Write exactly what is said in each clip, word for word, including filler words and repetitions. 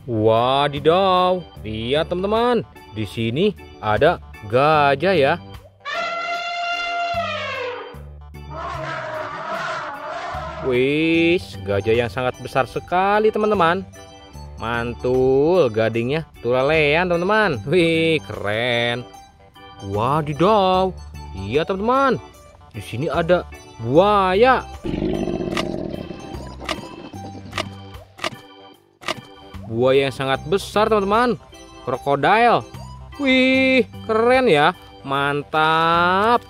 Wadidaw, lihat teman-teman, di sini ada gajah ya. Wih, gajah yang sangat besar sekali teman-teman. Mantul, gadingnya tulelean teman-teman. Wih, keren. Wadidaw, lihat teman-teman, di sini ada buaya. Buaya yang sangat besar teman-teman, krokodil. Wih, keren ya, mantap.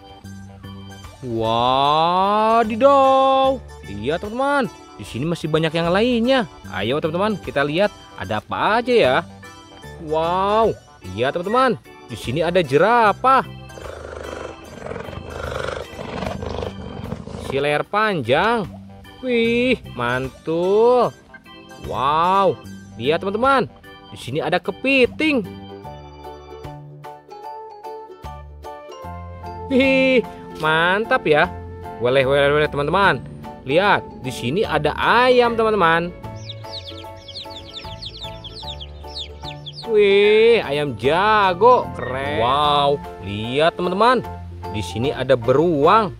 Wadidaw, lihat teman-teman, di sini masih banyak yang lainnya. Ayo teman-teman, kita lihat ada apa aja ya. Wow, lihat teman-teman, di sini ada jerapah, si leher panjang. Wih, mantul. Wow, lihat teman-teman, di sini ada kepiting. Wih, mantap ya. Weleh weleh weleh teman-teman. Lihat, di sini ada ayam teman-teman. Wih, ayam jago, keren. Wow, lihat teman-teman, di sini ada beruang.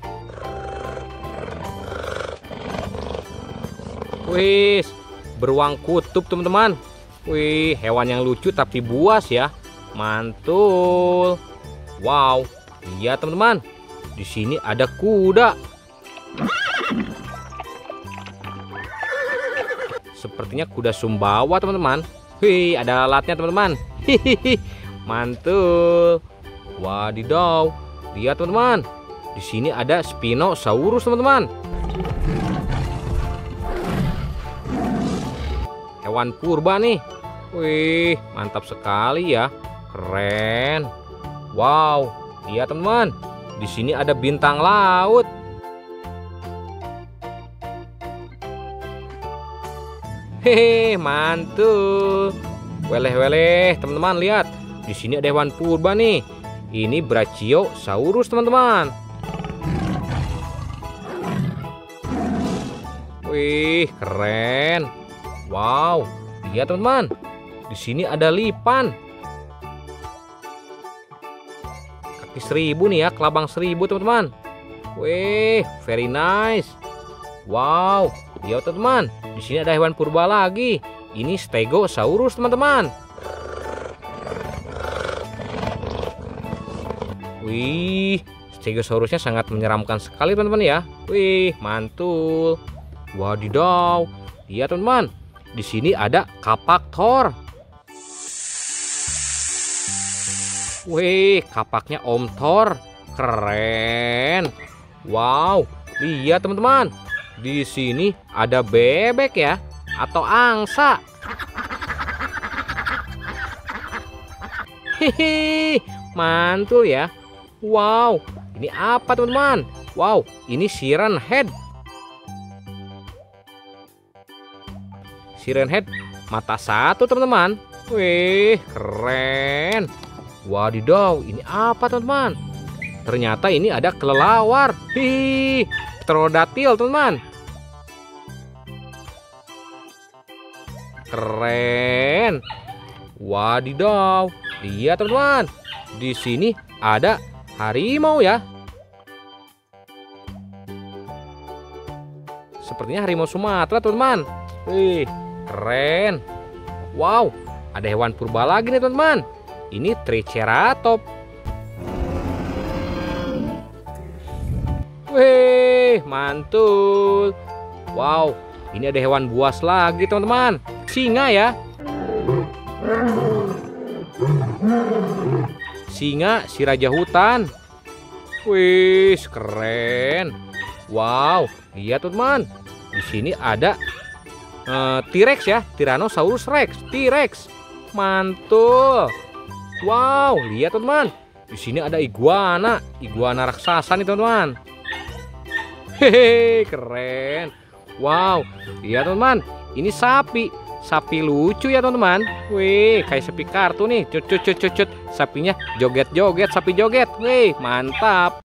Wih, beruang kutub teman-teman. Wih, hewan yang lucu tapi buas ya. Mantul. Wow, lihat teman-teman, di sini ada kuda. Sepertinya kuda Sumbawa teman-teman. Wih, ada alatnya teman-teman. Hihihi, mantul. Wadidaw, lihat teman-teman, di sini ada Spinosaurus teman-teman. Hewan purba nih. Wih, mantap sekali ya, keren. Wow, lihat teman-teman, di sini ada bintang laut. Hehe, mantul. Weleh-weleh teman-teman, lihat, di sini ada hewan purba nih. Ini Brachiosaurus teman-teman. Wih, keren. Wow, lihat teman-teman, di sini ada lipan. Kaki seribu nih ya, kelabang seribu teman-teman. Wih, very nice. Wow, lihat teman-teman, di sini ada hewan purba lagi. Ini Stegosaurus teman-teman. Wih, Stegosaurusnya sangat menyeramkan sekali teman-teman ya. Wih, mantul. Wadidaw, lihat teman-teman, di sini ada kapak Thor. Wih, kapaknya Om Thor, keren. Wow, lihat teman-teman, di sini ada bebek ya, atau angsa. Hihi, mantul ya. Wow, ini apa teman-teman? Wow, ini siren head. Siren head mata satu teman-teman. Wih, keren. Wadidaw, ini apa teman-teman? Ternyata ini ada kelelawar. Hihi, pterodatil teman-teman. Keren. Wadidaw, lihat teman-teman, di sini ada harimau ya. Sepertinya harimau Sumatera teman-teman. Wih, keren. Wow, ada hewan purba lagi nih teman-teman. Ini Triceratops. Wih, mantul. Wow, ini ada hewan buas lagi teman-teman. Singa ya. Singa si raja hutan. Wih, keren. Wow, lihat teman-teman, di sini ada uh, T-Rex ya, Tyrannosaurus Rex, T-Rex. Mantul. Wow, lihat teman-teman, di sini ada iguana, iguana raksasa nih teman-teman. Hehe, keren. Wow, lihat teman-teman, ini sapi, sapi lucu ya teman-teman. Wih, kayak sapi kartu nih. Cut cut cut cut cut. Sapinya joget-joget, sapi joget. Wih, mantap.